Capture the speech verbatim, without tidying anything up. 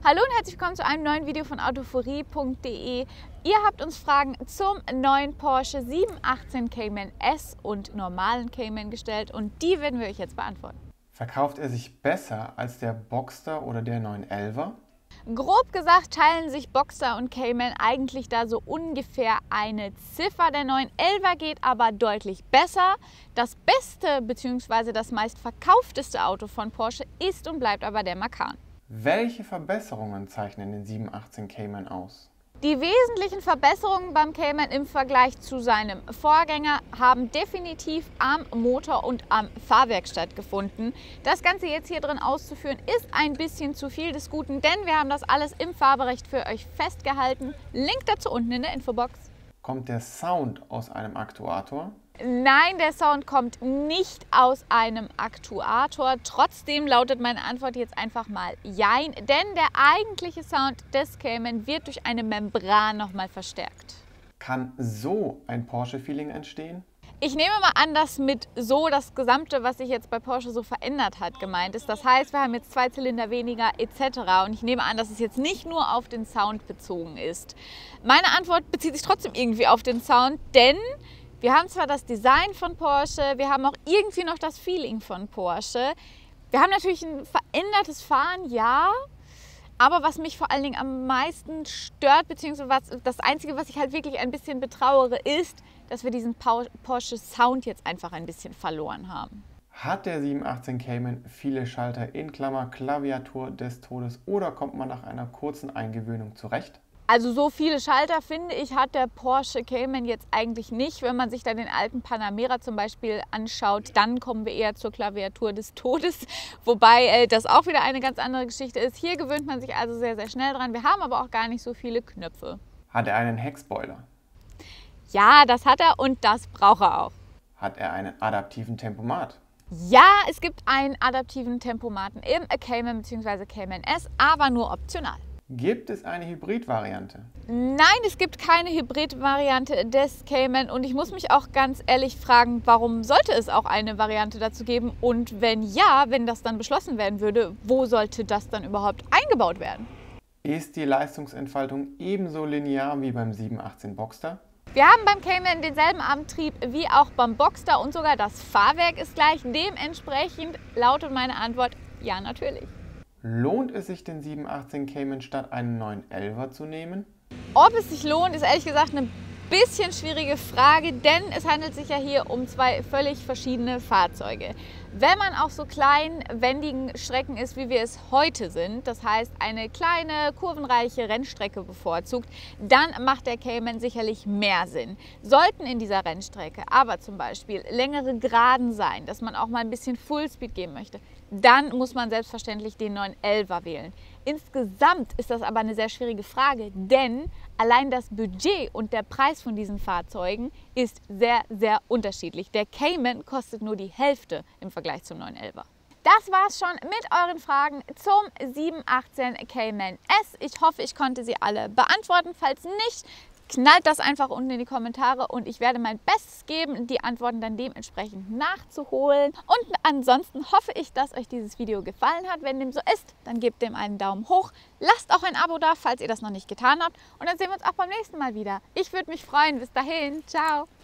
Hallo und herzlich willkommen zu einem neuen Video von autoforie punkt de. Ihr habt uns Fragen zum neuen Porsche sieben achtzehn Cayman S und normalen Cayman gestellt und die werden wir euch jetzt beantworten. Verkauft er sich besser als der Boxster oder der neun elfer? Grob gesagt teilen sich Boxster und Cayman eigentlich da so ungefähr eine Ziffer. Der neun elfer geht aber deutlich besser. Das beste bzw. das meistverkaufteste Auto von Porsche ist und bleibt aber der Macan. Welche Verbesserungen zeichnen den sieben achtzehn Cayman aus? Die wesentlichen Verbesserungen beim Cayman im Vergleich zu seinem Vorgänger haben definitiv am Motor und am Fahrwerk stattgefunden. Das Ganze jetzt hier drin auszuführen ist ein bisschen zu viel des Guten, denn wir haben das alles im Fahrbericht für euch festgehalten. Link dazu unten in der Infobox. Kommt der Sound aus einem Aktuator? Nein, der Sound kommt nicht aus einem Aktuator. Trotzdem lautet meine Antwort jetzt einfach mal Jein, denn der eigentliche Sound des Cayman wird durch eine Membran nochmal verstärkt. Kann so ein Porsche-Feeling entstehen? Ich nehme mal an, dass mit so das Gesamte, was sich jetzt bei Porsche so verändert hat, gemeint ist. Das heißt, wir haben jetzt zwei Zylinder weniger et cetera. Und ich nehme an, dass es jetzt nicht nur auf den Sound bezogen ist. Meine Antwort bezieht sich trotzdem irgendwie auf den Sound, denn wir haben zwar das Design von Porsche, wir haben auch irgendwie noch das Feeling von Porsche. Wir haben natürlich ein verändertes Fahren, ja. Aber was mich vor allen Dingen am meisten stört, beziehungsweise das Einzige, was ich halt wirklich ein bisschen betrauere, ist, dass wir diesen Porsche-Sound jetzt einfach ein bisschen verloren haben. Hat der sieben achtzehn Cayman viele Schalter in Klammer Klaviatur des Todes oder kommt man nach einer kurzen Eingewöhnung zurecht? Also so viele Schalter, finde ich, hat der Porsche Cayman jetzt eigentlich nicht. Wenn man sich da den alten Panamera zum Beispiel anschaut, dann kommen wir eher zur Klaviatur des Todes. Wobei äh, das auch wieder eine ganz andere Geschichte ist. Hier gewöhnt man sich also sehr, sehr schnell dran. Wir haben aber auch gar nicht so viele Knöpfe. Hat er einen Heckspoiler? Ja, das hat er und das braucht er auch. Hat er einen adaptiven Tempomat? Ja, es gibt einen adaptiven Tempomaten im Cayman bzw. Cayman S, aber nur optional. Gibt es eine Hybrid-Variante? Nein, es gibt keine Hybrid-Variante des Cayman und ich muss mich auch ganz ehrlich fragen, warum sollte es auch eine Variante dazu geben und wenn ja, wenn das dann beschlossen werden würde, wo sollte das dann überhaupt eingebaut werden? Ist die Leistungsentfaltung ebenso linear wie beim sieben achtzehn Boxster? Wir haben beim Cayman denselben Antrieb wie auch beim Boxster und sogar das Fahrwerk ist gleich. Dementsprechend lautet meine Antwort ja, natürlich. Lohnt es sich, den sieben achtzehn Cayman statt einen neun elfer zu nehmen? Ob es sich lohnt, ist ehrlich gesagt eine bisschen schwierige Frage, denn es handelt sich ja hier um zwei völlig verschiedene Fahrzeuge. Wenn man auf so kleinen, wendigen Strecken ist, wie wir es heute sind, das heißt eine kleine, kurvenreiche Rennstrecke bevorzugt, dann macht der Cayman sicherlich mehr Sinn. Sollten in dieser Rennstrecke aber zum Beispiel längere Geraden sein, dass man auch mal ein bisschen Fullspeed geben möchte, dann muss man selbstverständlich den neun elfer wählen. Insgesamt ist das aber eine sehr schwierige Frage, denn allein das Budget und der Preis von diesen Fahrzeugen ist sehr, sehr unterschiedlich. Der Cayman kostet nur die Hälfte im Vergleich zum neun elfer. Das war's schon mit euren Fragen zum sieben achtzehn Cayman S. Ich hoffe, ich konnte sie alle beantworten. Falls nicht, knallt das einfach unten in die Kommentare und ich werde mein Bestes geben, die Antworten dann dementsprechend nachzuholen. Und ansonsten hoffe ich, dass euch dieses Video gefallen hat. Wenn dem so ist, dann gebt dem einen Daumen hoch. Lasst auch ein Abo da, falls ihr das noch nicht getan habt. Und dann sehen wir uns auch beim nächsten Mal wieder. Ich würde mich freuen. Bis dahin. Ciao.